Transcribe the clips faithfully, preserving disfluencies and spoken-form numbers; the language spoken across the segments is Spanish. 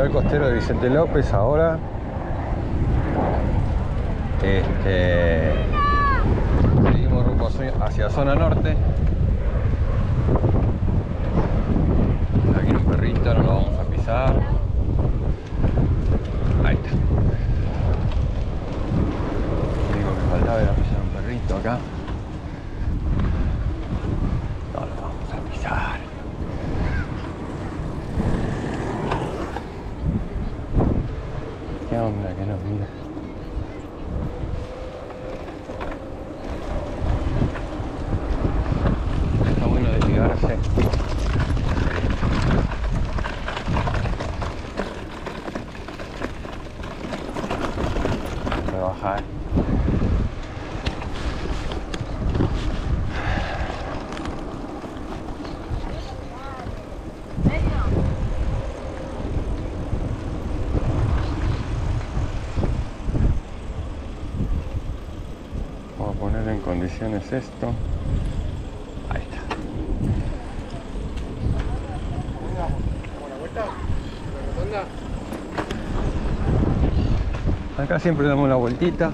Vial costero de Vicente López ahora. Este, seguimos rumbo hacia zona norte. Aquí viene un perrito, no lo vamos a pisar. Ahí está. Lo único que faltaba era pisar un perrito acá. No lo vamos a pisar. ¿Qué onda que nos mira? Está bueno desligarse. Voy a bajar. Vamos a poner en condiciones esto. Ahí está. Acá siempre damos la vueltita.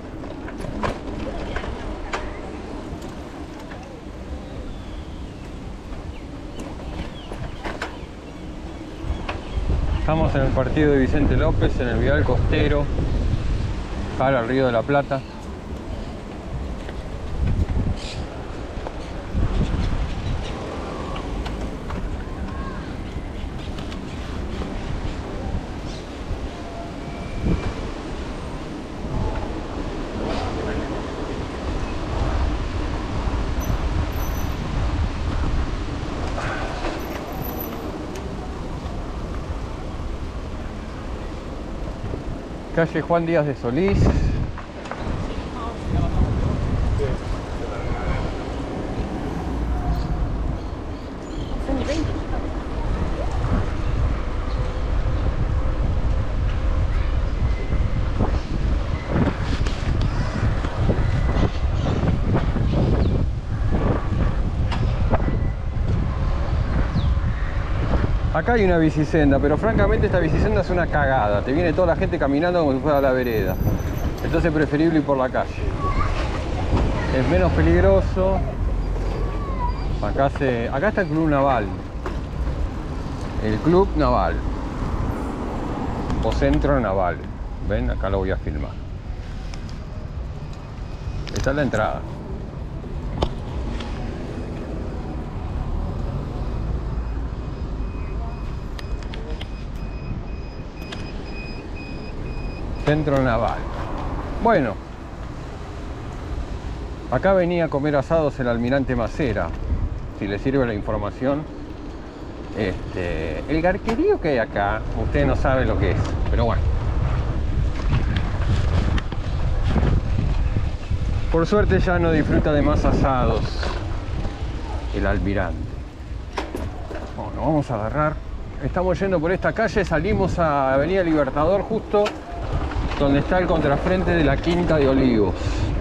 Estamos en el partido de Vicente López, en el Vial Costero, cara al Río de la Plata. Calle Juan Díaz de Solís. Acá hay una bicisenda, pero francamente esta bicisenda es una cagada. Te viene toda la gente caminando como si fuera la vereda. Entonces es preferible ir por la calle. Es menos peligroso. Acá, se, acá está el Club Naval. El Club Naval. O Centro Naval. Ven, acá lo voy a filmar. Esta es la entrada. Centro Naval. Bueno, acá venía a comer asados el almirante Macera, si le sirve la información. Este, el garquerío que hay acá, ustedes no saben lo que es, pero bueno. Por suerte ya no disfruta de más asados el almirante. Bueno, vamos a agarrar. Estamos yendo por esta calle, salimos a Avenida Libertador justo donde está el contrafrente de la Quinta de Olivos,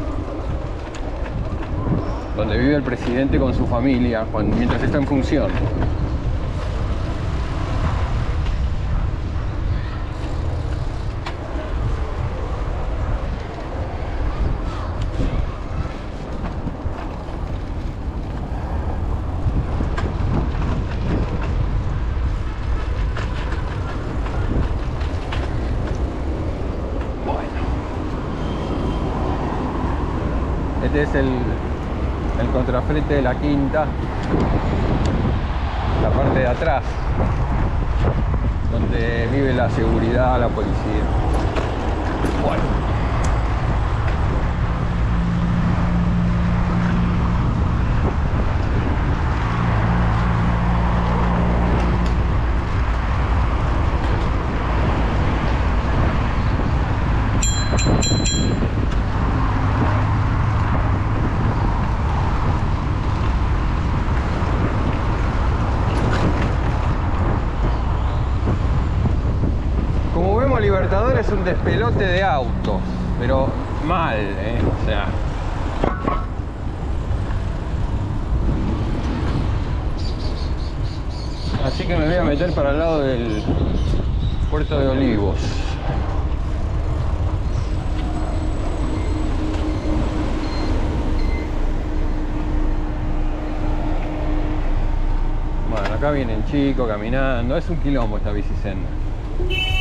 donde vive el presidente con su familia cuando, mientras está en función. Este es el, el contrafrente de la Quinta, la parte de atrás, donde vive la seguridad, la policía. Bueno. Libertador es un despelote de autos, pero mal, ¿eh? O sea, así que me voy a meter para el lado del, Puerto de Olivos. Bueno, acá vienen chicos caminando. Es un quilombo esta bicisenda.